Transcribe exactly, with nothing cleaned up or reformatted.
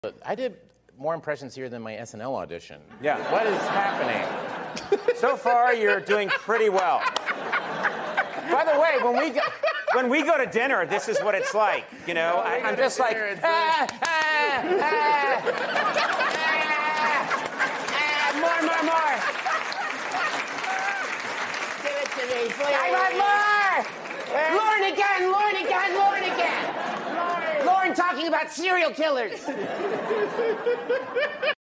I did more impressions here than my S N L audition. Yeah. What is happening? So far, you're doing pretty well. By the way, when we go, when we go to dinner, this is what it's like. You know, I, I'm just like, ah, ah, ah, ah, more, more, more. Give it to me, please. I want more. Lorne again, Lorne again, Lorne again. Lorne talking about serial killers.